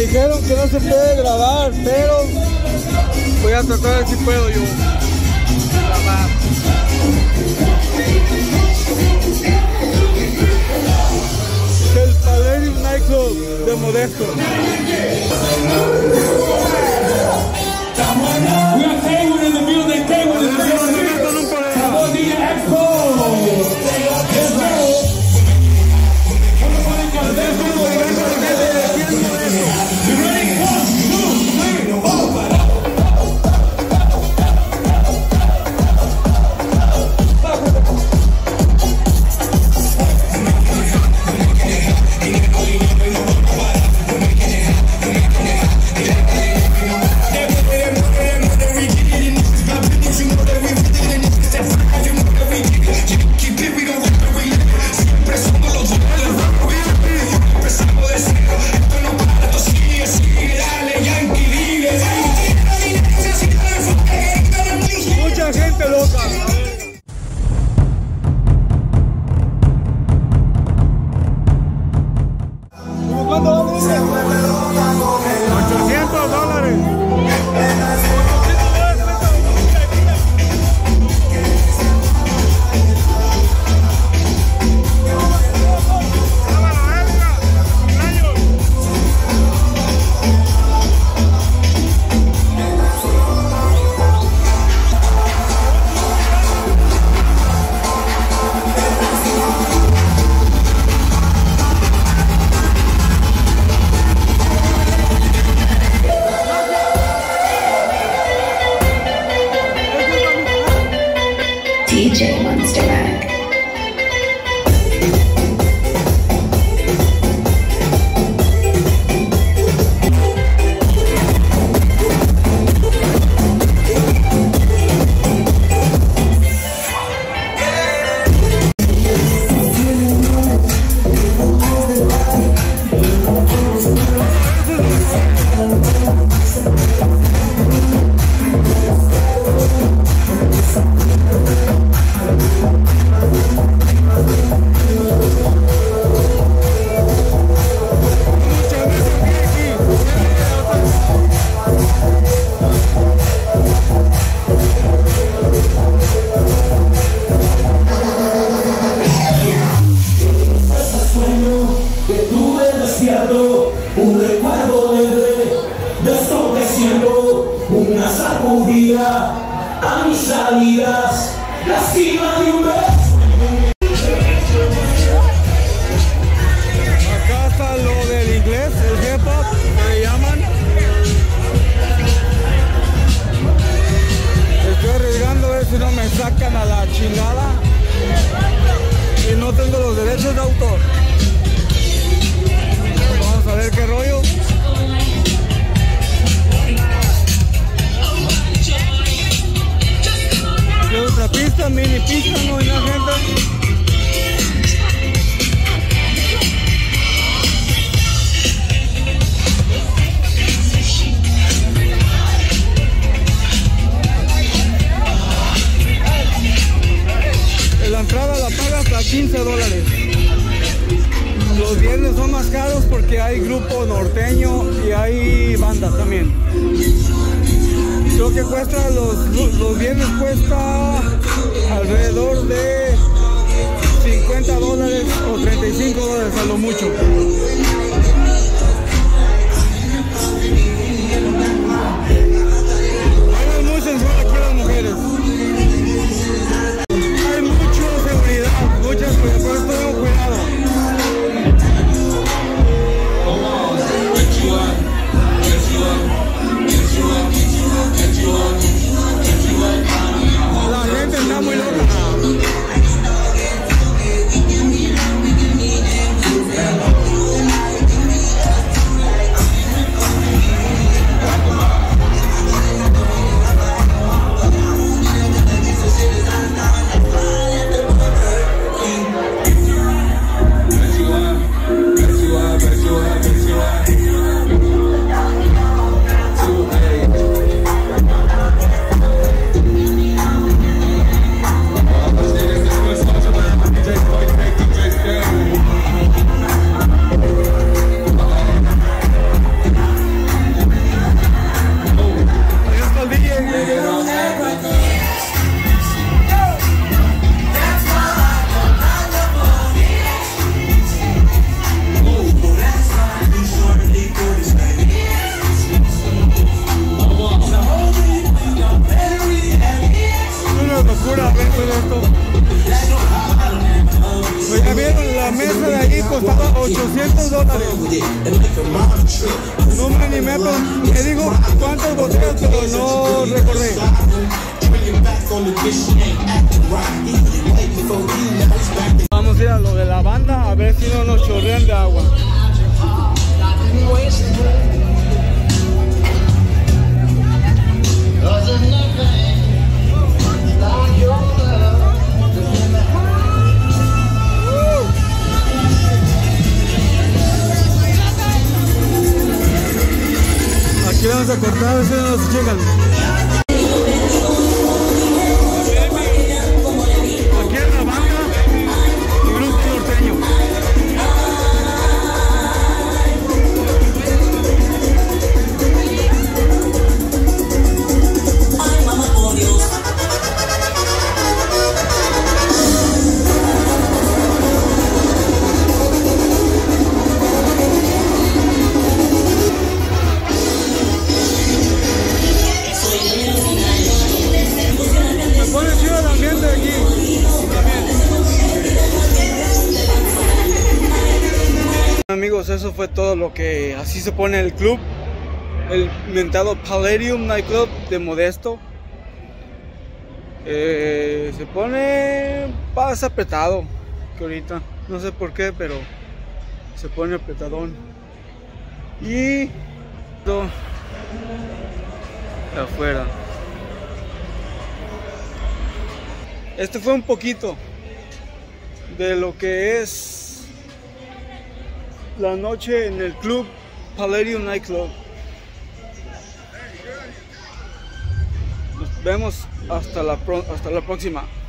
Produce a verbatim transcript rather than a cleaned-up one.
dijeron que no se puede grabar, pero voy a tratar de ver si puedo yo grabar. El Palladium Nightclub de Modesto. D J Monster Mag. Un recuerdo de desobedeciendo, una sacudida a mis salidas, la cima de un beso. Acá está lo del inglés, el hip hop, que le llaman. Estoy arriesgando a ver si no me sacan a la chingada y no tengo los derechos de autor. A ver qué rollo. ¿Qué otra pista? Mini pista, no hay nada, gente. La entrada la paga hasta quince dólares. Los viernes son más caros porque hay grupo norteño y hay banda también. Creo que cuesta, los, los viernes cuesta alrededor de cincuenta dólares o treinta y cinco dólares a lo mucho. Hay muy sensual aquí las mujeres. Hay mucha seguridad, muchas cosas, por esto tengo cuidado. La gente está muy loca. doscientos dólares. No me animé, pero me dijo cuántas botellas, pero no recordé. Vamos a ir a lo de la banda a ver si no nos chorrean de agua. Aquí vamos a cortar, a ver si nos llegan. Aquí en la banda, grupo norteño. Ay, mamá, por Dios. Amigos, eso fue todo lo que así se pone el club, el mentado Palladium Nightclub de Modesto. Eh, se pone más apretado que ahorita, no sé por qué, pero se pone apretadón. Y todo de afuera. Este fue un poquito de lo que es la noche en el club Palladium Nightclub. Nos vemos hasta la, pro hasta la próxima.